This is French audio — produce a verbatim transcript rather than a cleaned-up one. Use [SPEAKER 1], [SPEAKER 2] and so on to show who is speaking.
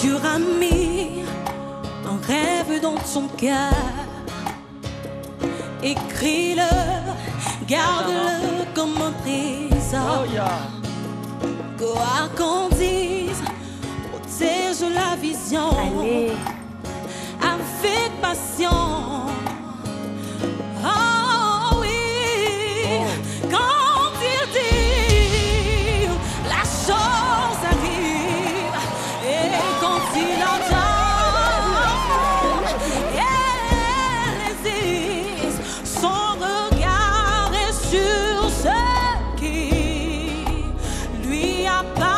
[SPEAKER 1] Dieu a mis un rêve dans son cœur. Écris-le, garde-le comme un trésor.
[SPEAKER 2] Oh, yeah.
[SPEAKER 1] Quoi qu'on dise, protège la vision.
[SPEAKER 3] Allez.
[SPEAKER 1] Avec passion. Oh oui, quand il dit, la chose arrive. Et quand il entend, elle résiste. Son regard est sur ce qui lui appartient.